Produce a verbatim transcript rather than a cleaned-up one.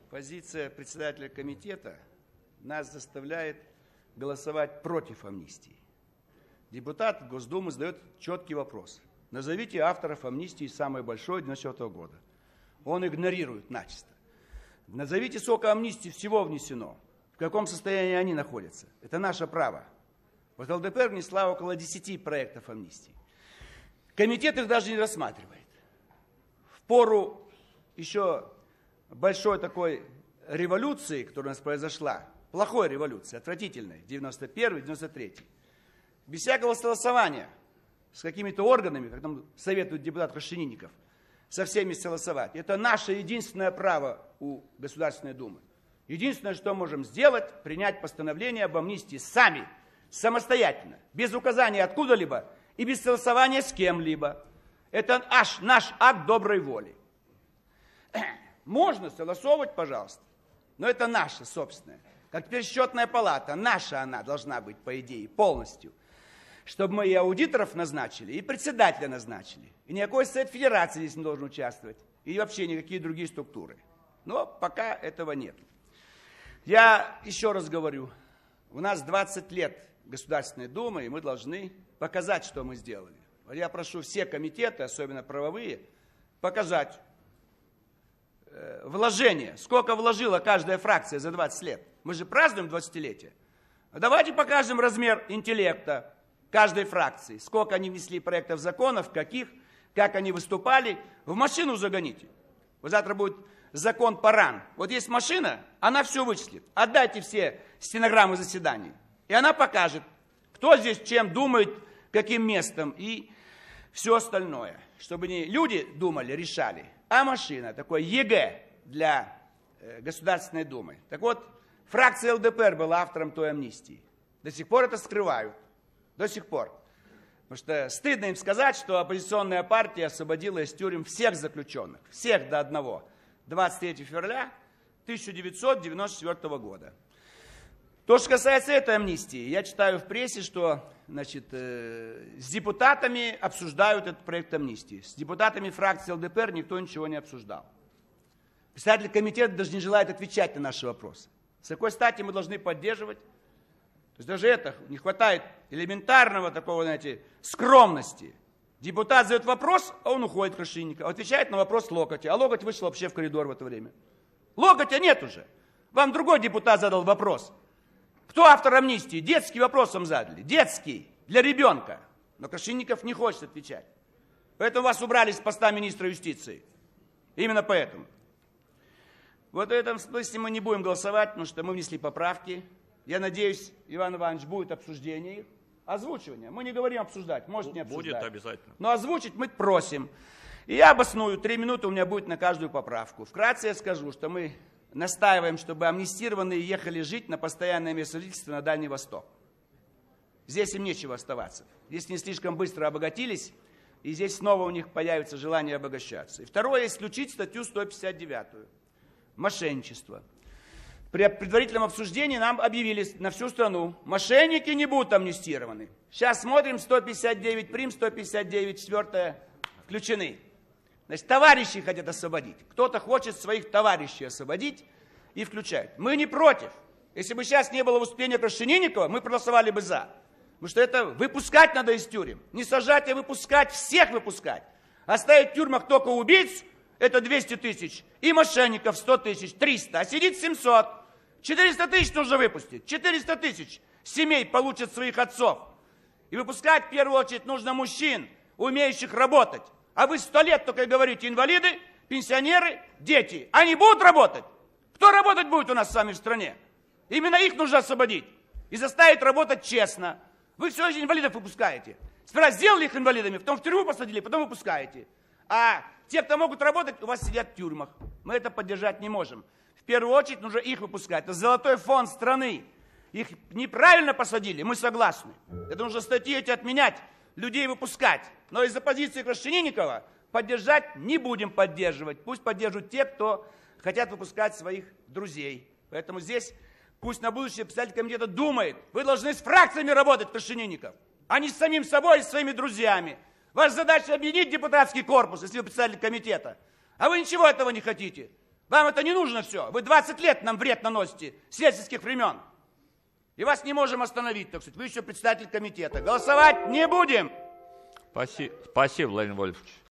Позиция председателя комитета нас заставляет голосовать против амнистии. Депутат Госдумы задает четкий вопрос. Назовите авторов амнистии самой большой девяносто четвёртого года. Он игнорирует начисто. Назовите, сколько амнистий всего внесено, в каком состоянии они находятся. Это наше право. Вот ЛДПР внесла около десяти проектов амнистии. Комитет их даже не рассматривает. В пору еще большой такой революции, которая у нас произошла, плохой революции, отвратительной, девяносто первый девяносто третий, без всякого согласования с какими-то органами, как нам советует депутат Крашенинников, со всеми согласовать. Это наше единственное право у Государственной Думы. Единственное, что можем сделать, принять постановление об амнистии сами, самостоятельно, без указания откуда-либо и без согласования с кем-либо. Это аж наш акт доброй воли. Можно согласовывать, пожалуйста, но это наше собственное. Как теперь счетная палата, наша она должна быть, по идее, полностью. Чтобы мы и аудиторов назначили, и председателя назначили. И никакой Совет Федерации здесь не должен участвовать. И вообще никакие другие структуры. Но пока этого нет. Я еще раз говорю, у нас двадцать лет Государственной Думы, и мы должны показать, что мы сделали. Я прошу все комитеты, особенно правовые, показать э, вложение. Сколько вложила каждая фракция за двадцать лет. Мы же празднуем двадцатилетие. Давайте покажем размер интеллекта каждой фракции. Сколько они внесли проектов законов, каких, как они выступали. В машину загоните. Вот завтра будет закон Паран. Вот есть машина, она все вычислит. Отдайте все стенограммы заседаний. И она покажет, кто здесь чем думает, каким местом и все остальное. Чтобы не люди думали, решали, а машина. Такое ЕГЭ для э, Государственной Думы. Так вот, фракция ЛДПР была автором той амнистии. До сих пор это скрывают. До сих пор. Потому что стыдно им сказать, что оппозиционная партия освободила из тюрем всех заключенных. Всех до одного. двадцать третьего февраля тысяча девятьсот девяносто четвёртого года. То, что касается этой амнистии, я читаю в прессе, что значит, э, с депутатами обсуждают этот проект амнистии. С депутатами фракции ЛДПР никто ничего не обсуждал. Председатель комитета даже не желает отвечать на наши вопросы. С какой стати мы должны поддерживать? То есть даже это не хватает элементарного такого, знаете, скромности. Депутат задает вопрос, а он уходит, Крашенинников, отвечает на вопрос Локотя. А Локоть вышел вообще в коридор в это время. Локотя нет уже. Вам другой депутат задал вопрос. Кто автор амнистии? Детский вопрос вам задали. Детский, для ребенка. Но Крашенинников не хочет отвечать. Поэтому вас убрали с поста министра юстиции. Именно поэтому. Вот в этом смысле мы не будем голосовать, потому что мы внесли поправки. Я надеюсь, Иван Иванович, будет обсуждение их. Озвучивание. Мы не говорим обсуждать, может не обсуждать. Будет обязательно. Но озвучить мы просим. И я обосную, три минуты у меня будет на каждую поправку. Вкратце я скажу, что мы настаиваем, чтобы амнистированные ехали жить на постоянное место жительства на Дальний Восток. Здесь им нечего оставаться. Здесь не слишком быстро обогатились, и здесь снова у них появится желание обогащаться. И второе, исключить статью сто пятьдесят девятую. Мошенничество. При предварительном обсуждении нам объявили на всю страну, мошенники не будут амнистированы. Сейчас смотрим, сто пятьдесят девять прим, сто пятьдесят девять четвёртая включены. Значит, товарищи хотят освободить. Кто-то хочет своих товарищей освободить и включать. Мы не против. Если бы сейчас не было выступления Крашенинникова, мы проголосовали бы за. Потому что это выпускать надо из тюрем. Не сажать, а выпускать, всех выпускать. Оставить в тюрьмах только убийц, это двести тысяч. И мошенников сто тысяч, триста. А сидит семьсот. четыреста тысяч нужно выпустить. четыреста тысяч семей получат своих отцов. И выпускать в первую очередь нужно мужчин, умеющих работать. А вы сто лет только говорите, инвалиды, пенсионеры, дети. Они будут работать? Кто работать будет у нас с вами в стране? Именно их нужно освободить. И заставить работать честно. Вы все еще инвалидов выпускаете. Сперва сделали их инвалидами, потом в тюрьму посадили, потом выпускаете. А те, кто могут работать, у вас сидят в тюрьмах. Мы это поддержать не можем. В первую очередь нужно их выпускать. Это золотой фонд страны. Их неправильно посадили, мы согласны. Это нужно статьи эти отменять, людей выпускать. Но из-за позиции Крашенинникова поддержать не будем поддерживать. Пусть поддерживают те, кто хотят выпускать своих друзей. Поэтому здесь пусть на будущее председатель комитета думает. Вы должны с фракциями работать, Крашенинников, а не с самим собой и своими друзьями. Ваша задача объединить депутатский корпус, если вы председатель комитета. А вы ничего этого не хотите. Вам это не нужно все. Вы двадцать лет нам вред наносите с ельцинских времен. И вас не можем остановить, так сказать. Вы еще председатель комитета. Голосовать не будем. Спасибо, спасибо, Владимир Вольфович.